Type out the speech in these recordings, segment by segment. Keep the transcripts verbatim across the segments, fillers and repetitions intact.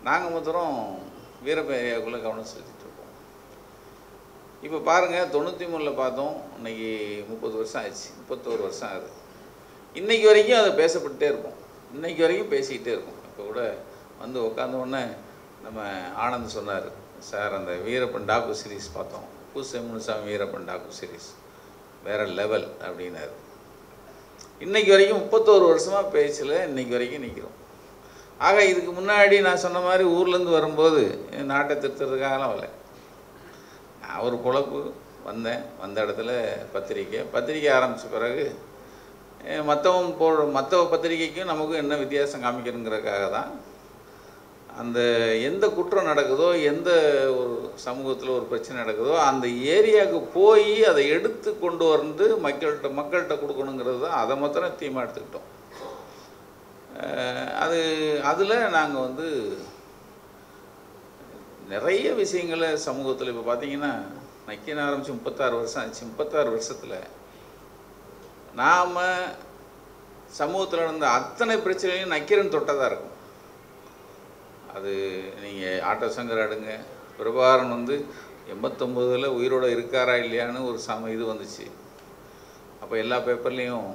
நாங்கள் மாத்திரம் வீரப்பன் ஏரியாவுக்குள்ளே கவனம் செலுத்திட்டு இருக்கோம். இப்போ பாருங்கள், தொண்ணூற்றி மூணில் பார்த்தோம், இன்றைக்கி முப்பது வருஷம் ஆயிடுச்சு, முப்பத்தோரு வருஷம் ஆகுது. இன்றைக்கி வரைக்கும் அதை பேசப்பட்டே இருக்கும், இன்றைக்கி வரைக்கும் பேசிக்கிட்டே இருக்கும். இப்போ கூட வந்து உட்காந்த உடனே நம்ம ஆனந்த் சொன்னார், சார் அந்த வீரப்பன் டாக்கு சீரீஸ் பார்த்தோம், பூசை முனுசாமி வீரப்பன் டாக்கு சீரீஸ் வேறு லெவல் அப்படின்னாரு. இன்றைக்கி வரைக்கும் முப்பத்தோரு வருஷமாக பேச்சில் இன்றைக்கி வரைக்கும் நிற்கிறோம். ஆக இதுக்கு முன்னாடி நான் சொன்ன மாதிரி ஊர்லேருந்து வரும்போது நாட்டை திருத்துறதுக்காகலாம் வரல. நான் ஒரு பொழப்பு வந்தேன், வந்த இடத்துல பத்திரிக்கை பத்திரிக்கை ஆரம்பித்த பிறகு மற்றவங்க போ மற்ற பத்திரிக்கைக்கும் நமக்கும் என்ன வித்தியாசம் காமிக்கணுங்கிறதுக்காக தான் அந்த எந்த குற்றம் நடக்குதோ, எந்த ஒரு சமூகத்தில் ஒரு பிரச்சனை நடக்குதோ அந்த ஏரியாவுக்கு போய் அதை எடுத்து கொண்டு வந்து மக்கள்கிட்ட மக்கள்கிட்ட கொடுக்கணுங்கிறது தான், அதை மாத்திரம் தீமாக எடுத்துக்கிட்டோம். அது அதில் நாங்கள் வந்து நிறைய விஷயங்களை சமூகத்தில் இப்போ பார்த்தீங்கன்னா நக்கின ஆரம்பித்து முப்பத்தாறு வருஷம் ஆச்சு. முப்பத்தாறு வருஷத்தில் நாம் சமூகத்தில் இருந்த அத்தனை பிரச்சனையும் நக்கீரன் தொட்டதாக இருக்கும். அது நீங்கள் ஆட்டோ சங்கர் அடுங்க, பிரபாகரன் வந்து எண்பத்தொம்போதில் உயிரோடு இருக்காரா இல்லையான்னு ஒரு சம இது வந்துச்சு. அப்போ எல்லா பேப்பர்லேயும்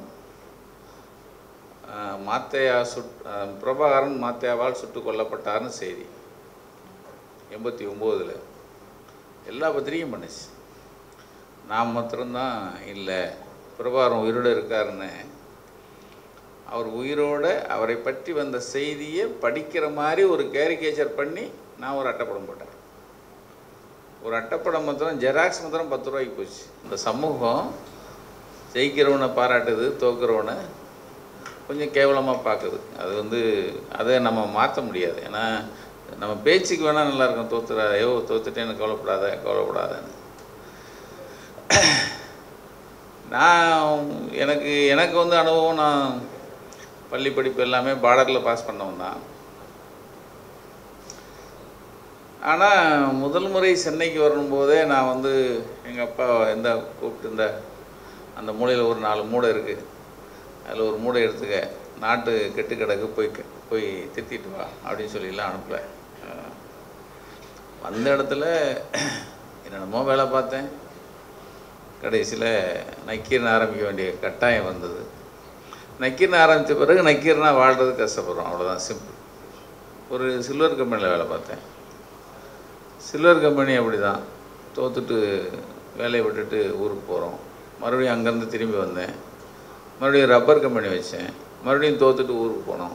மாத்தையா சுட் பிரபாகரன் மாத்தையாவால் சுட்டு கொல்லப்பட்டார்னு செய்தி எண்பத்தி ஒம்போதில் எல்லா பத்திரிகையும் பண்ணுச்சு. நான் மாத்திரம்தான் இல்லை, பிரபாகரன் உயிரோடு இருக்காருன்னு அவர் உயிரோட அவரை பற்றி வந்த செய்தியை படிக்கிற மாதிரி ஒரு கேரிகேச்சர் பண்ணி நான் ஒரு அட்டைப்படம் போட்டேன். ஒரு அட்டைப்படம் மாத்திரம் ஜெராக்ஸ் மாத்திரம் பத்து ரூபாய்க்கு போச்சு. இந்த சமூகம் ஜெயிக்கிறவனை பாராட்டுது, தோக்குறவனை கொஞ்சம் கேவலமாக பார்க்குது. அது வந்து அதை நம்ம மாற்ற முடியாது. ஏன்னா நம்ம பேச்சுக்கு வேணால் நல்லாயிருக்கும், தோத்துறா ஐயோ தோத்துட்டேன்னு கவலைப்படாத கவலைப்படாதன்னு. நான் எனக்கு எனக்கு வந்து அனுபவம், நான் பள்ளி படிப்பு எல்லாமே பார்டரில் பாஸ் பண்ணவன் தான். ஆனால் முதல் முறை சென்னைக்கு வரும்போதே நான் வந்து எங்கள் அப்பா எந்த கூப்பிட்டு இருந்த அந்த மூலையில் ஒரு நாலு மூடை இருக்குது, அதில் ஒரு மூடை எடுத்துக்க, நாட்டு கெட்டு கிடக்கு போய் போய் திட்டிட்டு வா அப்படின்னு சொல்லிலாம் அனுப்பல. வந்த இடத்துல என்னென்னமோ வேலை பார்த்தேன். கடைசியில் நக்கீரன் ஆரம்பிக்க வேண்டிய கட்டாயம் வந்தது. நக்கீரன் ஆரம்பித்த பிறகு நக்கீரனாக வாழ்கிறது கஷ்டப்படுறோம், அவ்வளோதான், சிம்பிள். ஒரு சில்வர் கம்பெனியில் வேலை பார்த்தேன். சில்வர் கம்பெனி அப்படி தான், தோற்றுட்டு வேலையை விட்டுட்டு ஊருக்கு போகிறோம். மறுபடியும் அங்கேருந்து திரும்பி வந்தேன், மறுபடியும் ரப்பர் கம்பெனி வச்சேன், மறுபடியும் தோற்றுட்டு ஊருக்கு போனோம்.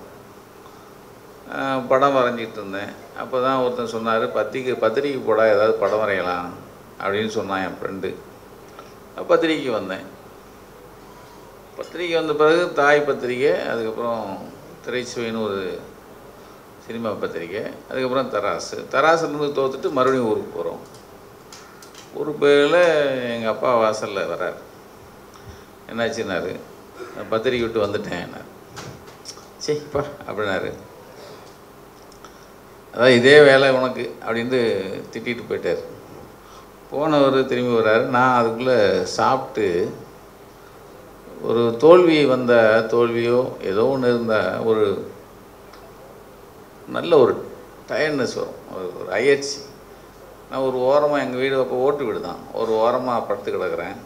படம் வரைஞ்சிட்டு இருந்தேன். அப்போ தான் ஒருத்தன் சொன்னார், பத்திரிக்கை பத்திரிக்கை போட ஏதாவது படம் வரையலாம் அப்படின்னு சொன்னான் என் ஃப்ரெண்டு. பத்திரிக்கைக்கு வந்தேன். பத்திரிக்கை வந்த பிறகு தாய் பத்திரிக்கை, அதுக்கப்புறம் திரைச்சுவைன்னு ஒரு சினிமா பத்திரிக்கை, அதுக்கப்புறம் தராசு. தராசுலேருந்து தோற்றுட்டு மறுபடியும் ஊருக்கு போகிறோம். ஊருக்கு போயில எங்கள் அப்பா வாசலில் வர்றார். என்னாச்சுன்னாரு, பத்திரிக்கை விட்டு வந்துட்டேன் என்னார். சரிப்பா அப்படின்னாரு. அதான் இதே வேலை உனக்கு அப்படின்ட்டு திட்டிகிட்டு போயிட்டார். போனவர் திரும்பி வர்றாரு. நான் அதுக்குள்ளே சாப்பிட்டு ஒரு தோல்வி வந்த தோல்வியோ ஏதோ ஒன்று இருந்தால் ஒரு நல்ல ஒரு டயர்ட்னஸ் வரும், ஒரு அயற்சி. நான் ஒரு ஓரமாக, எங்கள் வீடு அப்போ ஓட்டு வீடு தான், ஒரு ஓரமாக படுத்து கிடக்கிறேன்.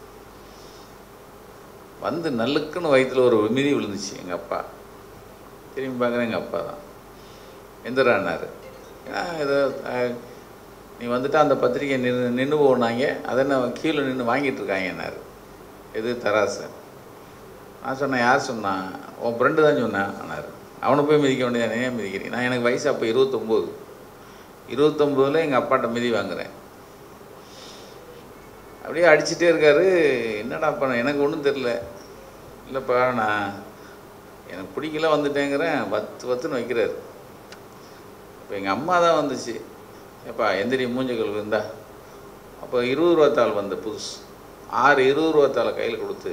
வந்து நல்லுக்குன்னு வயிற்றில் ஒரு மிதி விழுந்துச்சு. எங்கள் அப்பா திரும்பி பார்க்குறேன், எங்கள் அப்பா தான். எந்திரான்னாரு. ஏன்னா ஏதோ நீ வந்துட்டு அந்த பத்திரிக்கை நின்று நின்று போனாங்க, அதை நான் கீழே நின்று வாங்கிட்டு இருக்காங்கன்னாரு. எது தராசு. நான் சொன்னேன், யார் சொன்னான்? உன் ஃப்ரெண்டு தான் சொன்னேன் ஆனார். அவனை போய் மிதிக்க வேண்டியது, ஏன் மிதிக்கிறேன்? நான் எனக்கு வயசு அப்போ இருபத்தொம்போது இருபத்தொம்போதில் எங்கள் அப்பாட்ட மிதி வாங்குகிறேன். அப்படியே அடிச்சுட்டே இருக்காரு. என்னடா பண்ண, எனக்கு ஒன்றும் தெரில. இல்லைப்பா நான் எனக்கு பிடிக்கல வந்துட்டேங்கிறேன், வத்து வத்துன்னு வைக்கிறாரு. இப்போ எங்கள் அம்மா தான் வந்துச்சு, எப்பா எந்திரி மூஞ்ச கழுவு இருந்தா. அப்போ இருபது ரூபாத்தாள் வந்த புதுசு, ஆறு இருபது ரூபாத்தாளை கையில் கொடுத்து,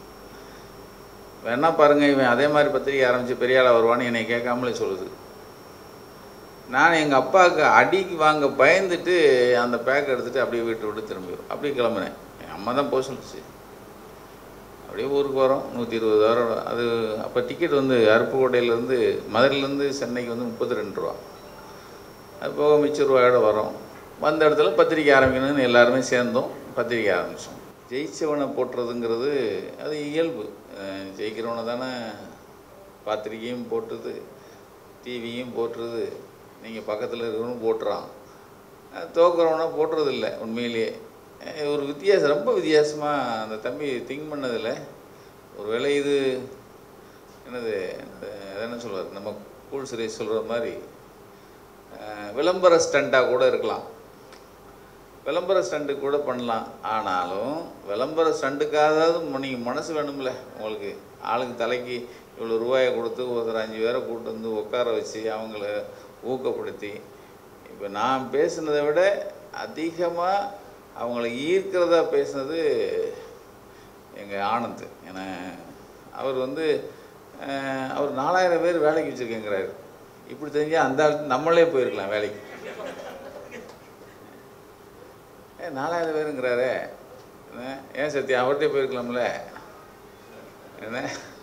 வேணா பாருங்கள் இவன் அதே மாதிரி பத்திரிக்கை ஆரம்பித்து பெரிய ஆளாக வருவான்னு என்னை கேட்காமலே சொல்லுது. நான் எங்கள் அப்பாவுக்கு அடிக்கு வாங்க பயந்துட்டு அந்த பேக் எடுத்துகிட்டு அப்படியே வீட்டு விட்டு திரும்பி அப்படியே கிளம்புனேன். என் அம்மா தான் போக சொல்லிச்சு. அப்படியே ஊருக்கு வரோம். நூற்றி இருபது வரோம். அது அப்போ டிக்கெட் வந்து அருப்புக்கோட்டையிலேருந்து மதுரையிலேருந்து சென்னைக்கு வந்து முப்பத்தி ரெண்டு ரூபா. அது போக மிச்ச ரூபாயோட வரும். வந்த இடத்துல பத்திரிக்கை ஆரம்பிக்கணும்னு எல்லாருமே சேர்ந்தோம், பத்திரிக்கை ஆரம்பித்தோம். ஜெயிச்சவனை போட்டுறதுங்கிறது அது இயல்பு. ஜெயிக்கிறவனை தானே பத்திரிக்கையும் போட்டுது, டிவியும் போட்டுருது, நீங்கள் பக்கத்தில் இருக்கிறவனும் போட்டுறான். தோக்குறவனை போட்டுறதில்லை. உண்மையிலேயே ஒரு வித்தியாசம், ரொம்ப வித்தியாசமாக அந்த தம்பி திங்க் பண்ணதில்லை. ஒரு வேளை இது என்னது என்ன சொல்வார், நம்ம கூல் சுரேஷ் சொல்கிற மாதிரி விளம்பர ஸ்டண்ட்டாக கூட இருக்கலாம், விளம்பர ஸ்டண்ட்டு கூட பண்ணலாம். ஆனாலும் விளம்பர ஸ்டண்ட்டுக்காவது நீங்கள் மனசு வேணும்ல. உங்களுக்கு ஆளுக்கு தலைக்கு இவ்வளோ ரூபாயை கொடுத்து ஒருத்தர் அஞ்சு பேரை கூப்பிட்டு வந்து உட்கார வச்சு அவங்கள ஊக்கப்படுத்தி, இப்போ நான் பேசுனதை விட அதிகமாக அவங்கள ஈர்க்கிறதா பேசுனது எங்கள் ஆனந்த். ஏன்னா அவர் வந்து அவர் நாலாயிரம் பேர் வேலைக்கு வச்சுருக்கேங்கிறாரு. இப்படி தெரிஞ்சால் அந்த நம்மளே போயிருக்கலாம் வேலைக்கு. ஏ நாலாயிரம் பேருங்கிறாரு, ஏன் சத்தியா அவர்கிட்டே போயிருக்கலாம்ல. என்ன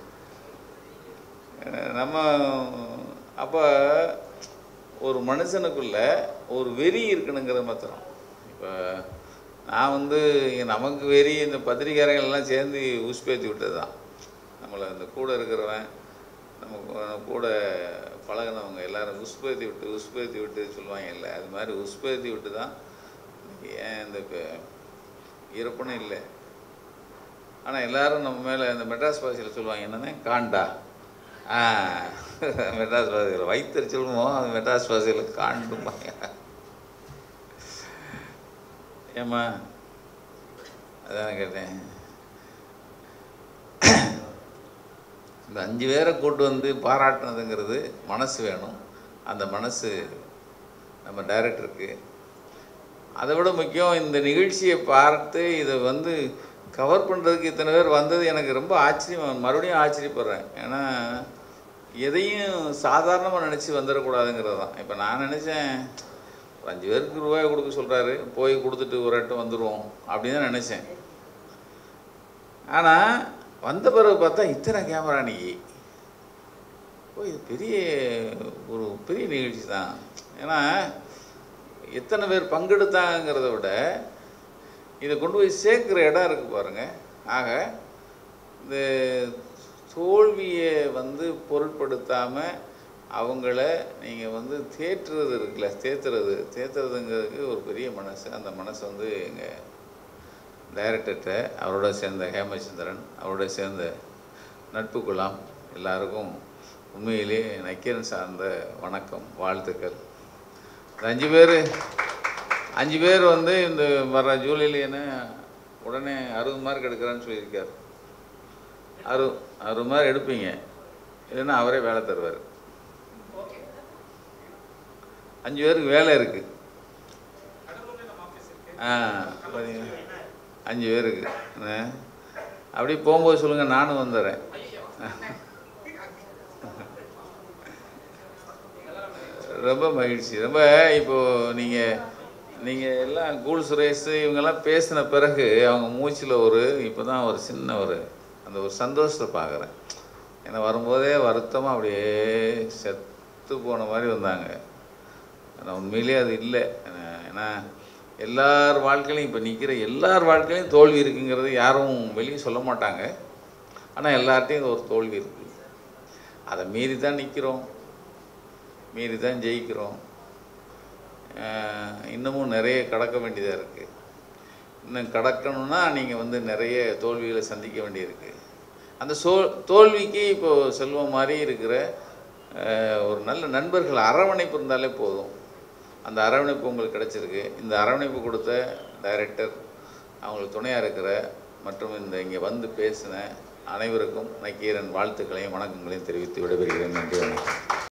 நம்ம அப்போ ஒரு மனுஷனுக்குள்ள ஒரு வெறி இருக்கணுங்கிற மாத்திரம். இப்போ நான் வந்து நமக்கு வெறி இந்த பத்திரிக்கையாளர்கள்லாம் சேர்ந்து உஸ்பேத்தி விட்டது தான். நம்மளை இந்த கூட இருக்கிறவன், நம்ம கூட பழகினவங்க எல்லோரும் உஸ்பேத்தி விட்டு உஸ்பேத்தி விட்டு சொல்லுவாங்க இல்லை, அது மாதிரி உஸ்பேத்தி விட்டு தான் ஏன் இந்த இறப்புன்னு இல்லை. ஆனால் எல்லோரும் நம்ம மேலே இந்த மெட்ராஸ் பாஷையில் சொல்லுவாங்க என்னென்ன காண்டா. ஆ மெட்ராஸ் பாஷையில் வைத்தறிச்சலுமோ அது மெட்ராஸ் பாஷையில் காண்டும்பாங்க. ஏம்மா அதான் கேட்டேன். இந்த அஞ்சு பேரை கூட்டு வந்து பாராட்டினதுங்கிறது மனசு வேணும். அந்த மனசு நம்ம டைரக்டருக்கு. அதை விட முக்கியம், இந்த நிகழ்ச்சியை பார்த்து இதை வந்து கவர் பண்ணுறதுக்கு இத்தனை பேர் வந்தது எனக்கு ரொம்ப ஆச்சரியம், மறுபடியும் ஆச்சரியப்படுறேன். ஏன்னா எதையும் சாதாரணமாக நினச்சி வந்துடக்கூடாதுங்கிறது தான். இப்போ நான் நினச்சேன் ஒரு அஞ்சு பேருக்கு ரூபாய் கொடுக்க சொல்கிறாரு, போய் கொடுத்துட்டு ஒரு இட்டம் வந்துடுவோம் அப்படின்னு தான் நினச்சேன். ஆனால் வந்த பிறகு பார்த்தா இத்தனை கேமரா அன்றைக்கி ஓ இது பெரிய ஒரு பெரிய நிகழ்ச்சி தான். ஏன்னா எத்தனை பேர் பங்கெடுத்தாங்கிறத விட இதை கொண்டு போய் சேர்க்குற இடம் இருக்குது பாருங்கள். ஆக இந்த தோல்வியை வந்து பொருட்படுத்தாமல் அவங்கள நீங்கள் வந்து தேற்றுறது இருக்குல்ல, தேத்துறது தேத்துறதுங்கிறதுக்கு ஒரு பெரிய மனசு. அந்த மனசு வந்து எங்கள் டைரக்டர்கிட்ட, அவரோட சேர்ந்த ஹேமச்சந்திரன், அவரோட சேர்ந்த நட்பு குலாம் எல்லாருக்கும் உண்மையிலே நக்கீரன் சார்ந்த வணக்கம், வாழ்த்துக்கள். இந்த அஞ்சு பேர் அஞ்சு பேர் வந்து இந்த வர ஜூலையிலேன்னு உடனே அறுபது மார்க் எடுக்கிறான்னு சொல்லியிருக்கார். அறு அறுபது மார்க் எடுப்பீங்க, இல்லைன்னா அவரே வேலை தருவார். அஞ்சு பேருக்கு வேலை இருக்குது. ஆ பார்த்தீங்கன்னா அஞ்சு பேருக்கு அப்படி போகும்போது சொல்லுங்கள், நானும் வந்துடுறேன். ரொம்ப மகிழ்ச்சி. ரொம்ப இப்போது நீங்கள் நீங்கள் எல்லாம் கூல் சுரேஷ் இவங்கெல்லாம் பேசின பிறகு அவங்க மூச்சில் ஒரு இப்போ தான் ஒரு சின்ன ஒரு அந்த ஒரு சந்தோஷத்தை பார்க்குறேன். ஏன்னா வரும்போதே வருத்தமாக அப்படியே செத்து போன மாதிரி வந்தாங்க. ஆனால் உண்மையிலே அது இல்லை. ஏன்னா எல்லார் வாழ்க்கையிலையும் இப்போ நிற்கிற எல்லார் வாழ்க்கையிலையும் தோல்வி இருக்குங்கிறது யாரும் வெளியே சொல்ல மாட்டாங்க. ஆனால் எல்லார்ட்டையும் ஒரு தோல்வி இருக்குது. அதை மீறி தான் நிற்கிறோம், மீறி தான் ஜெயிக்கிறோம். இன்னமும் நிறைய கடக்க வேண்டியதாக இருக்குது. இன்னும் கடக்கணும்னா நீங்கள் வந்து நிறைய தோல்விகளை சந்திக்க வேண்டியிருக்கு. அந்த சோ தோல்விக்கு இப்போது செல்வம் மாதிரி இருக்கிற ஒரு நல்ல நண்பர்கள் அரவணைப்பு இருந்தாலே போதும். அந்த அரவணைப்பு உங்களுக்கு கிடச்சிருக்கு. இந்த அரவணைப்பு கொடுத்த டைரக்டர், அவங்களுக்கு துணையாக இருக்கிற மற்றும் இந்த இங்கே வந்து பேசின அனைவருக்கும் நக்கீரன் வாழ்த்துக்களையும் வணக்கங்களையும் தெரிவித்து விடைபெறுகிறேன். நன்றி, வணக்கம்.